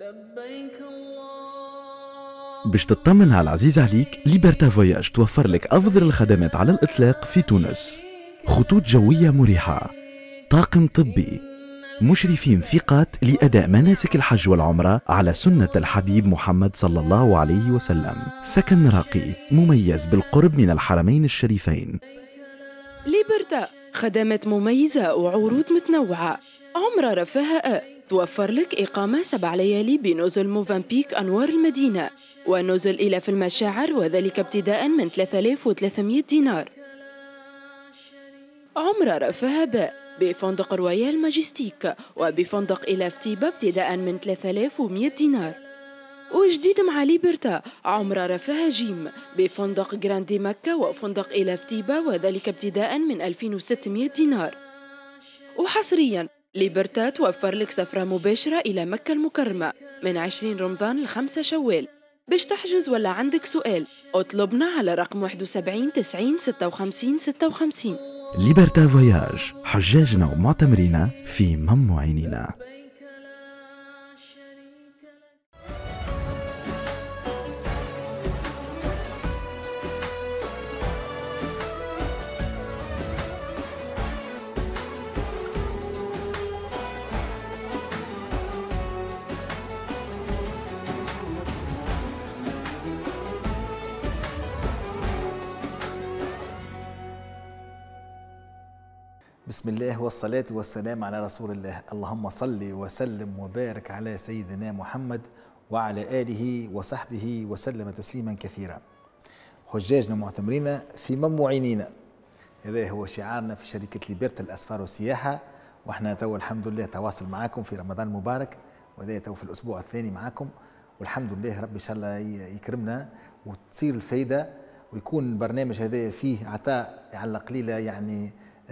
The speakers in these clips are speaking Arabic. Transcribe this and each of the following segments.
لبيك الله. باش تطمن على العزيز عليك، ليبرتا فواياج توفر لك أفضل الخدمات على الإطلاق في تونس. خطوط جوية مريحة، طاقم طبي، مشرفين ثقات لأداء مناسك الحج والعمرة على سنة الحبيب محمد صلى الله عليه وسلم، سكن راقي مميز بالقرب من الحرمين الشريفين. ليبرتا خدمات مميزة وعروض متنوعة. عمرة رفاهة توفر لك إقامة 7 ليالي بنزل موفنبيك أنوار المدينة، ونزل إلى في المشاعر، وذلك ابتداء من 3300 دينار. عمرة رفاهة باء بفندق رويال ماجستيك وبفندق إلى فتيبة ابتداء من 3100 دينار. وجديد مع ليبرتا عمرة رفاهة جيم بفندق جراندي مكة وفندق إلى فتيبة، وذلك ابتداء من 2600 دينار. وحصريا ليبرتا توفر لك سفرة مباشرة إلى مكة المكرمة من 20 رمضان ل5 شوال. باش تحجز ولا عندك سؤال اطلبنا على رقم 71 90 56 56. ليبرتا فواياج، حجاجنا ومعتمرين في مموعيننا. بسم الله والصلاة والسلام على رسول الله. اللهم صل وسلم وبارك على سيدنا محمد وعلى آله وصحبه وسلم تسليما كثيرا. حجاجنا معتمرين في مموعيننا، هذا هو شعارنا في شركة ليبرتا الأسفار والسياحة. واحنا تو الحمد لله تواصل معاكم في رمضان المبارك، وهذا تو في الأسبوع الثاني معاكم، والحمد لله رب إن شاء الله يكرمنا وتصير الفايدة، ويكون البرنامج هذا فيه عطاء على قليلة، يعني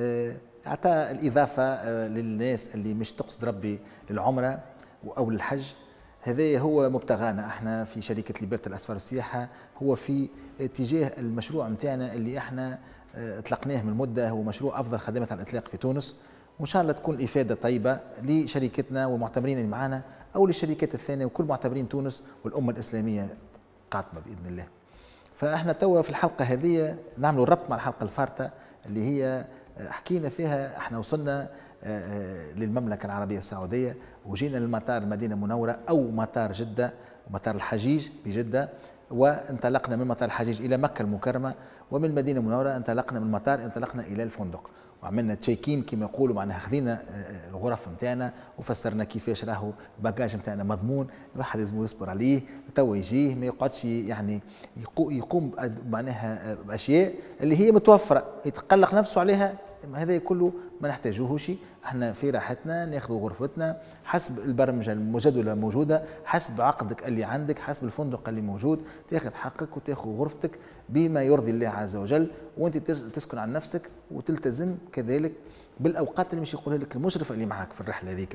عطاء الإضافة للناس اللي مش تقصد ربي للعمرة أو للحج. هذا هو مبتغانا احنا في شركة ليبرتا الأسفار والسياحة، هو في اتجاه المشروع متاعنا اللي احنا اطلقناه من مدة، هو مشروع أفضل خدمات على الإطلاق في تونس، وإن شاء الله تكون إفادة طيبة لشركتنا والمعتمرين اللي معنا أو للشركات الثانية وكل معتمرين تونس والأمة الإسلامية قاطبة بإذن الله. فاحنا توا في الحلقة هذه نعملوا الربط مع الحلقة الفارطة اللي هي حكينا فيها احنا وصلنا للمملكة العربية السعودية، وجينا للمطار المدينة المنورة أو مطار جدة ومطار الحجيج بجدة، وانطلقنا من مطار الحجيج إلى مكة المكرمة، ومن المدينة المنورة انطلقنا من المطار انطلقنا إلى الفندق، وعملنا تشيكين كما يقولوا، معناها خذينا الغرف نتاعنا وفسرنا كيفاش راهو الباجاج نتاعنا مضمون، الواحد لازم يصبر عليه توا يجيه، ما يقعدش يعني يقوم معناها باشياء اللي هي متوفره يتقلق نفسه عليها. هذا كله ما نحتاجوهش، احنا في راحتنا ناخذ غرفتنا حسب البرمجه الجدوله الموجوده، حسب عقدك اللي عندك، حسب الفندق اللي موجود، تاخذ حقك وتاخذ غرفتك بما يرضي الله عز وجل، وانت تسكن عن نفسك وتلتزم كذلك بالاوقات اللي مش يقولها لك المشرف اللي معك في الرحله هذيك.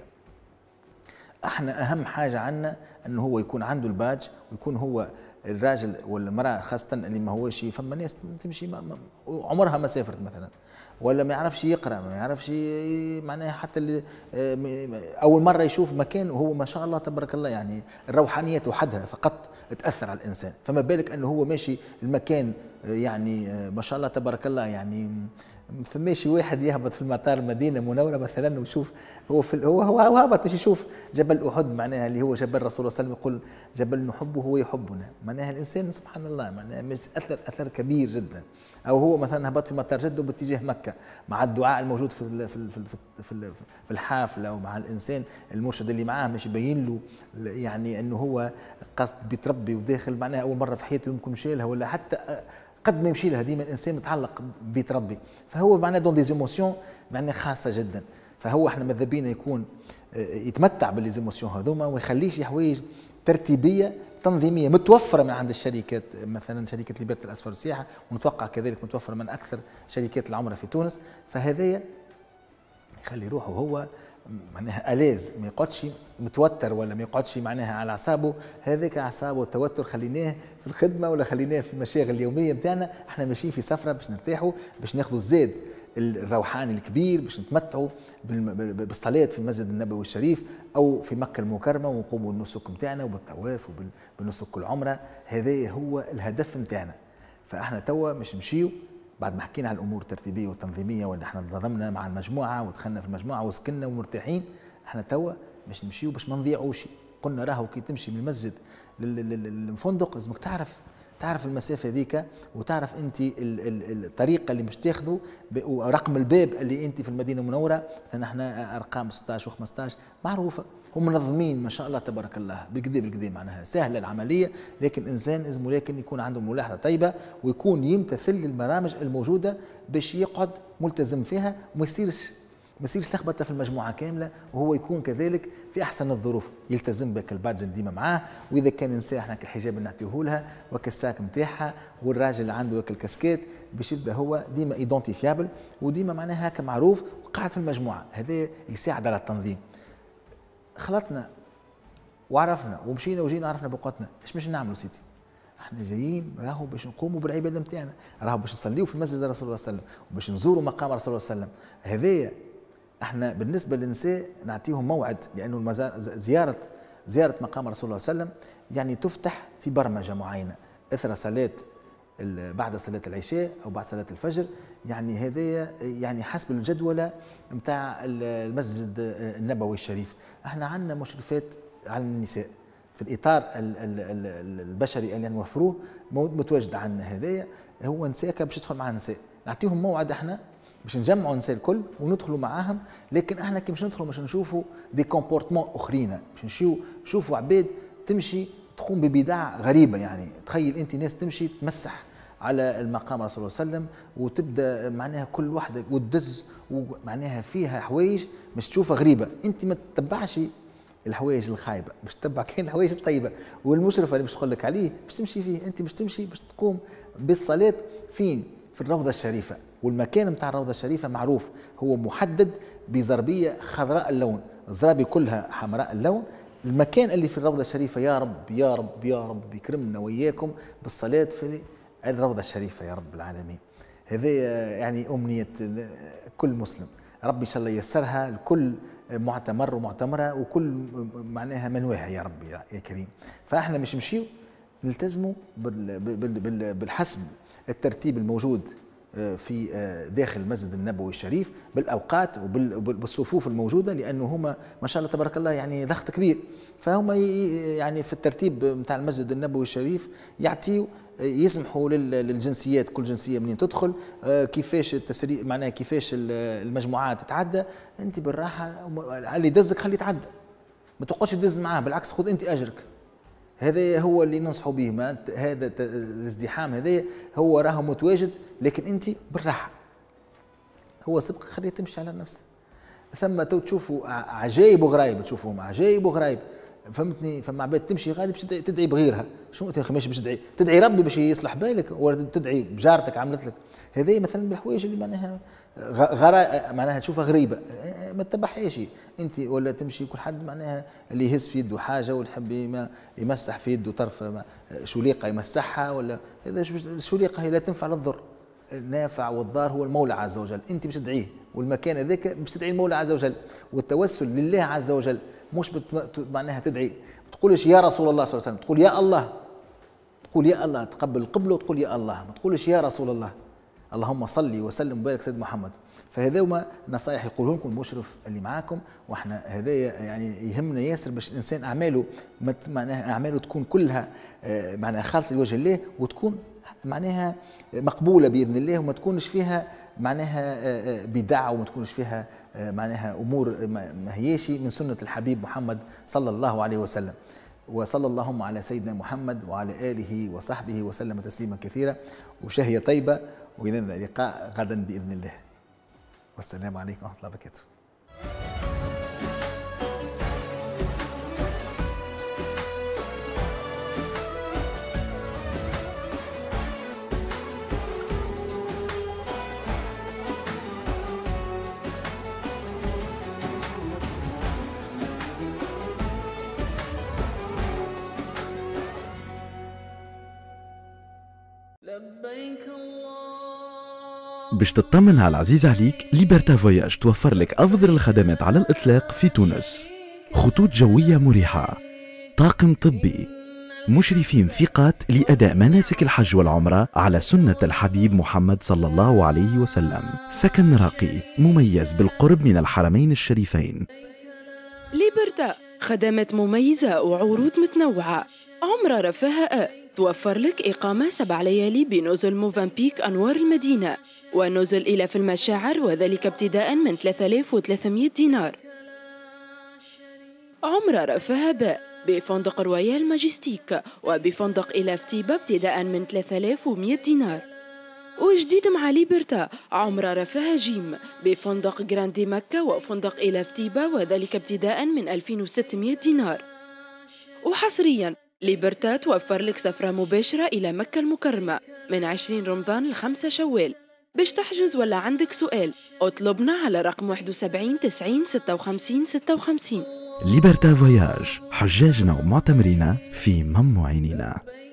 احنا اهم حاجه عندنا انه هو يكون عنده الباج، ويكون هو الراجل والمراه خاصه اللي ما هوش، فما ناس تمشي عمرها ما سافرت مثلا، ولا ما يعرفش يقرا، ما يعرفش معناها حتى اللي اول مره يشوف مكان وهو ما شاء الله تبارك الله، يعني الروحانيات وحدها فقط تاثر على الانسان، فما بالك انه هو ماشي المكان يعني ما شاء الله تبارك الله، يعني فماشي واحد يهبط في المطار المدينه المنوره مثلا ويشوف هو هابط باش يشوف جبل احد، معناها اللي هو جبل الرسول صلى الله عليه وسلم يقول جبل نحبه هو يحبنا، معناها الانسان سبحان الله معناها اثر كبير جدا. او هو مثلا هبط في مطار جده باتجاه مكه مع الدعاء الموجود في الحافله، ومع الانسان المرشد اللي معاه مش يبين له يعني انه هو قصد بيتربي وداخل، معناها اول مره في حياته يمكن مشي لها، ولا حتى قد ما يمشي لها ديما الانسان متعلق ببيت ربي، فهو معناه دون دي زيموسيون معناه خاصه جدا. فهو احنا ماذا بينا يكون يتمتع بالليزيموسيون هذوما، وما يخليش حوايج ترتيبيه تنظيميه متوفره من عند الشركات، مثلا شركه ليبرتا الاسفار والسياحه، ونتوقع كذلك متوفره من اكثر شركات العمره في تونس. فهذايا يخلي روحه هو معناها ألاز، ما يقعدش متوتر ولا ما يقعدش معناها على اعصابه، هذاك اعصابه والتوتر خليناه في الخدمه ولا خليناه في المشاغل اليوميه نتاعنا، احنا ماشيين في سفره باش نرتاحوا، باش ناخذوا الزاد الروحاني الكبير باش نتمتعوا بالصلاة في المسجد النبوي الشريف أو في مكة المكرمة ونقوموا بالنسك متاعنا وبالطواف وبالنسك العمرة. هذا هو الهدف متاعنا. فاحنا توا مش نمشيو بعد ما حكينا على الامور الترتيبيه والتنظيميه وان احنا انضممنا مع المجموعه ودخلنا في المجموعه وسكننا ومرتاحين، احنا توا باش نمشيو باش ما نضيعوش. قلنا راهو كي تمشي من المسجد للفندق لازمك تعرف المسافه هذيك، وتعرف انت الطريقه اللي مش تاخذه ورقم الباب اللي انت في المدينه المنوره. مثلا احنا ارقام 16 و15 معروفه، هم منظمين ما شاء الله تبارك الله بالكدا معناها سهله العمليه، لكن الانسان لازم ولكن يكون عنده ملاحظه طيبه ويكون يمتثل المرامج الموجوده باش يقعد ملتزم فيها وما يصيرش لخبطه في المجموعه كامله، وهو يكون كذلك في احسن الظروف، يلتزم بك البادج ديما معاه. واذا كان نساء احنا الحجاب اللي نعطيه لها وكالساك نتاعها، والراجل اللي عنده الكاسكيت باش يبدا هو ديما ايدونتيفيابل وديما معناها هكا معروف وقاعد في المجموعه. هذا يساعد على التنظيم. خلطنا وعرفنا ومشينا وجينا عرفنا بقوتنا، ايش باش نعملوا سيدي؟ احنا جايين راهو باش نقوموا بالعباده نتاعنا، راهو باش نصليوا في مسجد رسول الله صلى الله عليه وسلم وباش نزوروا مقام رسول الله صلى الله عليه وسلم. هذايا احنا بالنسبه للنساء نعطيهم موعد، لانه زياره مقام رسول الله صلى الله عليه وسلم يعني تفتح في برمجه معينه اثر صلاه بعد صلاه العشاء او بعد صلاه الفجر، يعني هذايا يعني حسب الجدولة نتاع المسجد النبوي الشريف. احنا عندنا مشرفات على النساء في الاطار البشري اللي نوفروه متواجد عندنا. هذايا هو نساء باش يدخل معنا نساء، نعطيهم موعد احنا باش نجمعوا النساء الكل وندخلوا معاهم. لكن احنا كي باش ندخلوا باش نشوفوا دي كومبورتمون اخرين، باش نشوفوا عباد تمشي تقوم ببدع غريبه. يعني تخيل انت ناس تمشي تمسح على المقام رسول الله صلى الله عليه وسلم وتبدا معناها كل واحده وتدز ومعناها فيها حوايج باش تشوفها غريبه. انت ما تتبعش الحوايج الخايبه، باش تتبع كاين الحوايج الطيبه. والمشرف اللي باش تقول لك عليه باش تمشي فيه، انت باش تمشي باش تقوم بالصلاه فين؟ في الروضه الشريفه. والمكان نتاع الروضه الشريفه معروف، هو محدد بزربيه خضراء اللون، الزرابي كلها حمراء اللون. المكان اللي في الروضه الشريفه يا رب يا رب يا رب يكرمنا واياكم بالصلاه في الروضة الشريفة يا رب العالمين. هذه يعني أمنية كل مسلم، ربي إن شاء الله ييسرها لكل معتمر ومعتمرة وكل معناها منواها يا رب يا كريم. فإحنا مش نمشيو نلتزموا بالحسب الترتيب الموجود في داخل المسجد النبوي الشريف بالأوقات وبالصفوف الموجودة، لأنه هما ما شاء الله تبارك الله يعني ضغط كبير. فهم يعني في الترتيب نتاع المسجد النبوي الشريف يعطيوا يسمحوا للجنسيات كل جنسيه منين تدخل، كيفاش التسريع معناها كيفاش المجموعات تتعدى. انت بالراحه اللي يدزك خليه يتعدى، ما تقعدش تدز معاه، بالعكس خذ انت اجرك. هذا هو اللي ننصحوا به. ما هذا الازدحام هذا هو راه متواجد، لكن انت بالراحه، هو سبق خليه تمشي على نفسه. ثم تشوفوا عجائب وغرايب، تشوفوهم عجائب وغرايب، فهمتني؟ فما عباد تمشي غالي باش تدعي بغيرها. شنو انت ماشي باش تدعي ربي باش يصلح بالك، ولا تدعي بجارتك عملت لك. هذه مثلا بالحوايج اللي معناها معناها تشوفها غريبه ما تتبعهاش انت، ولا تمشي كل حد معناها اللي يهز في يده حاجه ويحب يمسح في يده طرف شليقه يمسحها، ولا هذا الشليقه هي لا تنفع لا تضر. النافع والضار هو المولى عز وجل، انت باش تدعيه، والمكان هذاك باش تدعي المولى عز وجل. والتوسل لله عز وجل، مش معناها تدعي ما تقولش يا رسول الله صلى الله عليه وسلم، تقول يا الله، تقول يا الله، تقبل القبله وتقول يا الله، ما تقولش يا رسول الله. اللهم صل وسلم وبارك سيدنا محمد. فهذا هما نصائح يقولهم لكم المشرف اللي معاكم. واحنا هذا يعني يهمنا ياسر باش الانسان اعماله معناها اعماله تكون كلها معناها خالصه لوجه الله، وتكون معناها مقبوله باذن الله، وما تكونش فيها معناها بدع، وما تكونش فيها معناها امور ما هيش من سنه الحبيب محمد صلى الله عليه وسلم. وصلى اللهم على سيدنا محمد وعلى اله وصحبه وسلم تسليما كثيرا. وشهيه طيبه، والى اللقاء غدا باذن الله. والسلام عليكم ورحمه الله وبركاته. لبيك الله باش تطمن على العزيز عليك، ليبرتا فواياج توفر لك أفضل الخدمات على الإطلاق في تونس. خطوط جوية مريحة، طاقم طبي، مشرفين ثقات لأداء مناسك الحج والعمرة على سنة الحبيب محمد صلى الله عليه وسلم، سكن راقي مميز بالقرب من الحرمين الشريفين. ليبرتا خدمات مميزة وعروض متنوعة. عمرة رفاهة توفر لك إقامة 7 ليالي بنزل موفنبيك أنوار المدينة، ونزل إلى في المشاعر، وذلك ابتداء من 3300 دينار. عمرة رفاهة بفندق رويال ماجستيك وبفندق إلى فتيبة ابتداء من 3100 دينار. وجديد مع ليبرتا عمرة رفاه جيم بفندق جراندي مكة وفندق إلى فتيبة، وذلك ابتداء من 2600 دينار. وحصريا ليبرتا توفر لك سفرة مباشرة إلى مكة المكرمة من 20 رمضان ل5 شوال. باش تحجز ولا عندك سؤال اطلبنا على رقم 71 90 56 56. ليبرتا فواياج، حجاجنا ومعتمرين في مم عينينا.